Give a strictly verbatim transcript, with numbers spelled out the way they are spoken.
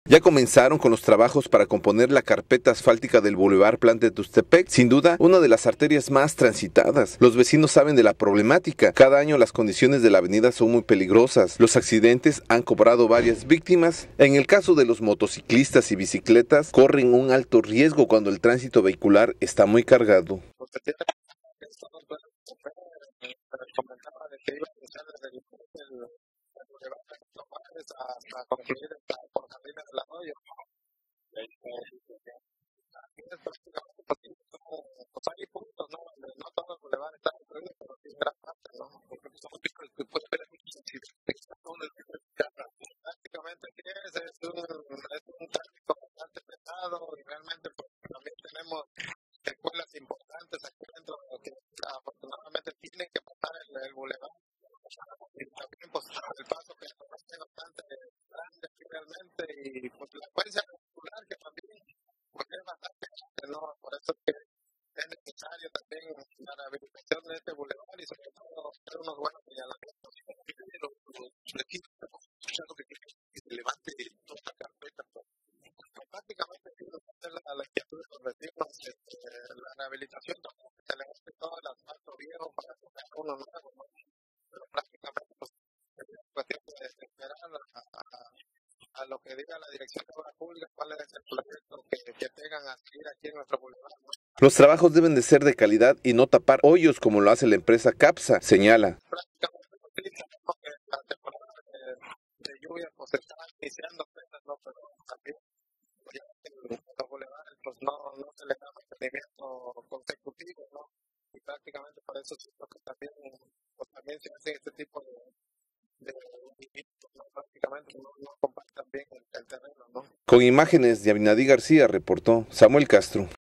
Ya comenzaron con los trabajos para componer la carpeta asfáltica del Boulevard Plan de Tuxtepec, sin duda una de las arterias más transitadas. Los vecinos saben de la problemática. Cada año las condiciones de la avenida son muy peligrosas. Los accidentes han cobrado varias víctimas. En el caso de los motociclistas y bicicletas, corren un alto riesgo cuando el tránsito vehicular está muy cargado. Hasta concluir el plan por Jardines del Arroyo. Aquí es prácticamente posible, pues hay puntos, ¿no? No todo el bulevar está incluido, pero sí gran parte, ¿no? Porque somos picos que puede ver prácticamente aquí es, es, un, es un tráfico bastante pesado y realmente pues, también tenemos escuelas importantes aquí dentro que afortunadamente tienen que pasar el, el bulevar. Y también pues el paso que es bastante grande realmente y pues la frecuencia vehicular que también pues es bastante grande, ¿no? Por eso que es necesario también la rehabilitación de este bulevar y sobre todo hacer unos buenos señalamientos. Los equipos escuchando que se levante toda la carpeta, pues prácticamente hacer la, la inquietud de los vecinos, este, la rehabilitación también, que se levante todo el asfalto viejo para tocar uno nuevo, ¿no? Pero prácticamente pues es cuestión de esperar a, a, a lo que diga la Dirección de Obras Públicas, cuál es el proyecto que, que tengan a seguir aquí en nuestro boulevard, ¿no? Los trabajos deben de ser de calidad y no tapar hoyos como lo hace la empresa CAPSA, señala. Prácticamente porque la temporada de, de lluvia pues está iniciando apenas, ¿no? Pero también pues, ya en los bulevares pues no, no se le da mantenimiento consecutivo, ¿no? Y prácticamente por eso siento que también, pues, también se hace este tipo de de movimientos, ¿no? Prácticamente no, no compartan bien el, el terreno, ¿no? Con imágenes de Abinadí García, reportó Samuel Castro.